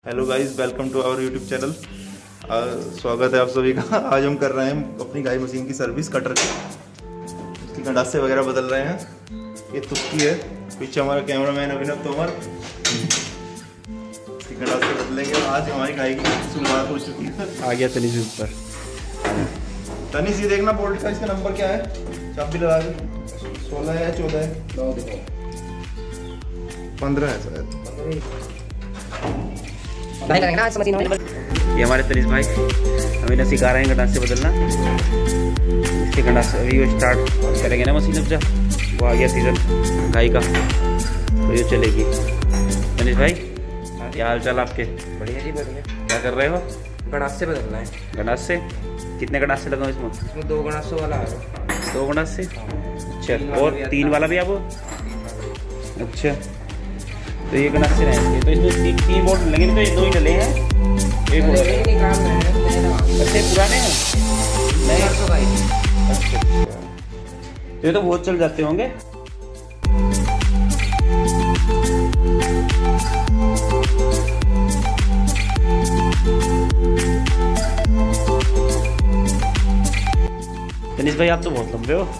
Hello guys, welcome to our YouTube channel. स्वागत है आप सभी का। आज हम कर रहे हैं अपनी गाय मशीन की सर्विस, कटर की। उसकी गंडासे वगैरह बदल रहे हैं। ये तुस्की है, पीछे हमारा कैमरामैन अभिनव तोमर। इसकी गंडासे बदलेंगे और आज हमारी गाय की शुरुआत हो चुकी है। आ गया तनीष ऊपर। तनीष ये देखना बोल्ट का इसका नंबर क्या है, चाबी लगा के। 16 है या 14 है? 15 है शायद। ये हमारे तनीष भाई हमें ना सिखा रहे हैं गंडासे बदलना। इसके गंडासे अभी वो स्टार्ट करेंगे ना मशीन। अब जब वो आ गया सीजन गाय का तो ये चलेगी। तनीष भाई क्या हाल चाल आपके? बढ़िया जी बढ़िया। क्या कर रहे हो? गंडासे बदलना है। गंडासे कितने गंडासे लगाओ इसमें? इसमें 2 गंडासों वाला है। 2 गंडासे? अच्छा, और 3 वाला भी आपको? अच्छा, तो ये गंडासे रहेंगे। तो इसमें 3 बोर्ड लगेंगे, तो ये 2 ही डले हैं। एक बोर्ड अच्छे पुराने हैं नहीं? अच्छा, ये तो बहुत चल जाते होंगे। तनीष भाई आप तो बहुत लंबे हो।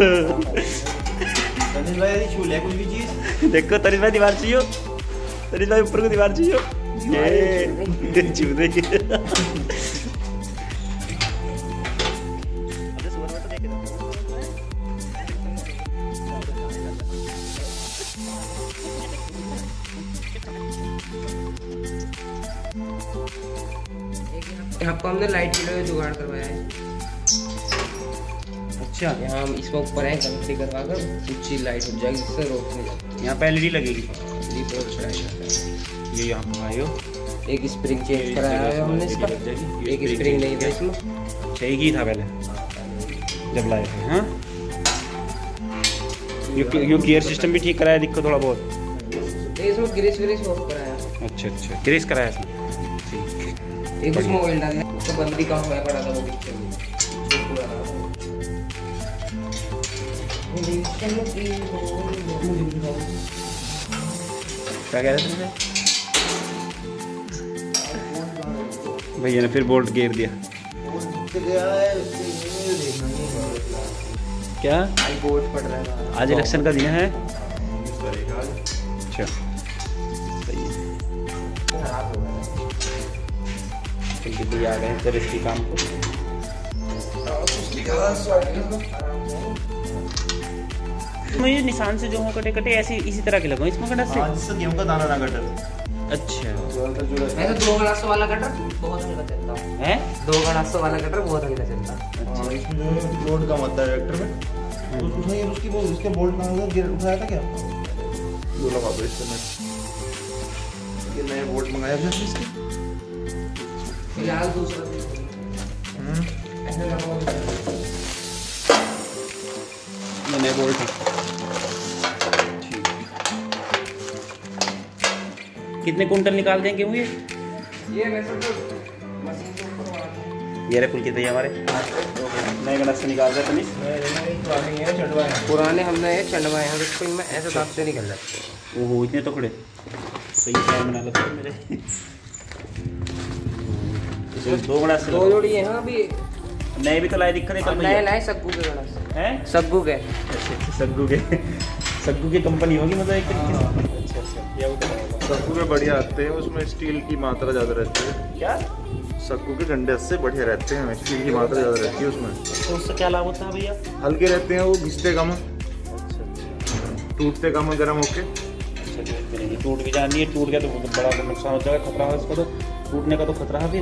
तनीष भाई छू ले कोई भी चीज। देखो तनीष भाई दीवार चाहिए, तनीष भाई ऊपर को दीवार चाहिए। ये छू देंगे। यहाँ पर हमने लाइट के लिए जुगाड़ करवाया है। अच्छा, यहाँ हम इसमें ऊपर है कंट्री करवा कर ऊंची लाइट हो जाएगी, जिससे रोशनी जाती यहाँ पे LED लगेगी। है। ये यहाँ पर आयो। एक स्प्रिंग चेंज कराया है हमने इसका। एक स्प्रिंग नहीं था इसमें। अच्छा, एक ही था पहले जब लाए थे। हाँ, यो गियर सिस्टम भी ठीक कराया, दिक्कत थोड़ा बहुत। इसमें ग्रीस व्रीस ऑफ कराया। अच्छा, ग्रीस कराया इसमें। एक उसमें ऑयल डाला है, तो बंदी कहाँ हुआ पड़ा था वो पिक्चर में। क्या कह रहे थे भैया ने? फिर बोल्ट गिर दिया क्या? आई बोर्ड पड़ रहा है। आज इलेक्शन का दिन है। अच्छा, सही है। दिल्ली आ गए हैं इसकी काम को। ये निशान से जो हो कटे कटे ऐसे इसी तरह के लगाओ इसमें गंडासे। जिससे गेहूं का दाना ना कटे। अच्छा, मैं तो 2 गंडासों वाला कटर बहुत हल्का चलता है। 2 गंडासों वाला कटर बहुत हल्का चलता। हाँ, इसमें जो लोड कम आता है ट्रैक्टर में। तो उसमें ये उसकी वो उसके बोल्ट कहाँ से गिर उठाया था क्या? ये लगा दो इससे। मैं ये नए बोल्ट मंगाया था इसके। फिलहाल दूसरा ऐसे लगाओ। ये नए बोल्ट है। कितने कुंटल निकाल देंगे गेहूं ये? वैसे तो मशीन से ऊपर वाला है। ये रहे पुलकित भैया हमारे नए गंडासे निकाल रहे हैं। तनीष पुराने हमने ये चंडवाए हैं, इसको मैं ऐसे दांत से निकल जाते हैं। ओहो, इतने टुकड़े सही टाइम बना लेते हैं मेरे। 2 गंडासे 2 जोड़ी है। हाँ, अभी नए भी तो लाए, दिक्कत है कल नए लाए सग्गू के गंडासे हैं। सग्गू के। अच्छा, सग्गू की कंपनी होगी मतलब एक तरीके से। अच्छा, ये वो सग्गू के बढ़िया आते हैं, उसमें स्टील की मात्रा ज़्यादा रहती है। क्या? सग्गू के डंडे से बढ़िया रहते हैं, स्टील की मात्रा ज़्यादा रहती है उसमें। तो उससे क्या लाभ होता है भैया? हल्के रहते हैं, वो घिसते कम, अच्छा, टूटते कम है गर्म होके। अच्छा, टूट भी जानी है। टूट गया तो बहुत बड़ा नुकसान हो जाएगा, खतरा है उसका। तो टूटने का तो खतरा है फिर।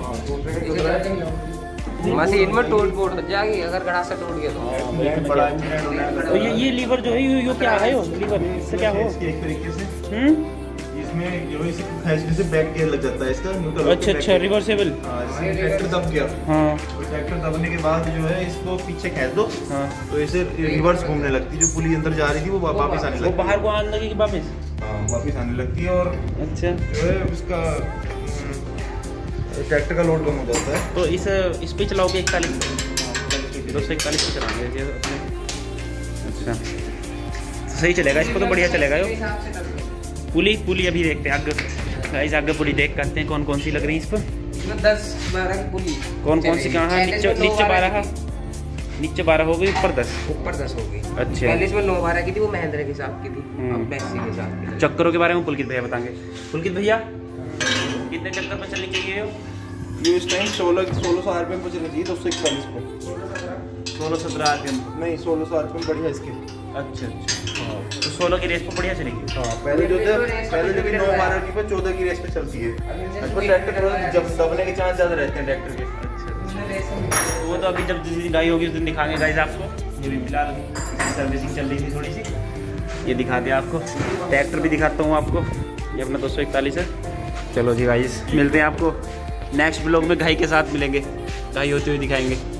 मशीन में टूट फूट जाएगी अगर गंडासा टूट गया तो। तो ये लीवर जो है ये क्या है? लीवर इससे क्या हो? एक तरीके से इसमें जो इसे खींचने से बैक गियर लग जाता है इसका न्यूट्रल। अच्छा, रिवर्सेबल। ट्रैक्टर दब गया। हाँ, ट्रैक्टर दबने के बाद जो है इसको पीछे खींच दो। हाँ, तो इसे रिवर्स घूमने लगती है। जो पुली अंदर जा रही थी वो वापस आने लगती है। वो बाहर को आने लगेगी वापस। हाँ, वापस आने लगती है। और अच्छा, जो है उसका ट्रैक्टर का लोड कम हो जाता है। तो इस पे चलाओगे 41 241 पे चलाएंगे। अच्छा, सही चलेगा इसको तो बढ़िया चलेगा। यो पुली अभी देखते हैं आगे। गाइस आगे पुली देख करते हैं कौन कौन सी लग रही है इस पर। 10-12 की पुली। कौन कौन सी कहाँ है? नीचे 12 है, नीचे 12 हो गई, ऊपर 10। ऊपर 10 हो गई। अच्छा। पहले इसमें 9-12 की थी, वो महेंद्र के साथ की थी, अब मैक्सी के साथ की। चक्करों के बारे में पुलकित भैया बताएंगे। पुलकित भैया कितने चक्कर पर चलनी चाहिए ये इस टाइम 1600 आरपीएम पर चलनी चाहिए, 241 पे। 16-17 आरपीएम नहीं 1600 आरपीएम बढ़िया इसके। अच्छा अच्छा, तो 16 की रेस पर बढ़िया चलेगी। हाँ पहले जो थे, पहले लेकिन 9-12 की पे 14 की रेस पे चलती है। इस पर ट्रैक्टर थोड़ा जब दबने के चांस ज़्यादा रहते हैं ट्रैक्टर के। तो वो तो अभी जब जिस दिन गाई होगी उस दिन दिखाएंगे गाइस आपको। ये भी फिलहाल सर्विसिंग चल रही थी थोड़ी सी, ये दिखा दिया आपको। ट्रैक्टर भी दिखाता हूँ आपको, ये अपना 241 है। चलो जी गाइस, मिलते हैं आपको नेक्स्ट ब्लॉग में, गाई के साथ मिलेंगे, गाई होते हुए दिखाएंगे।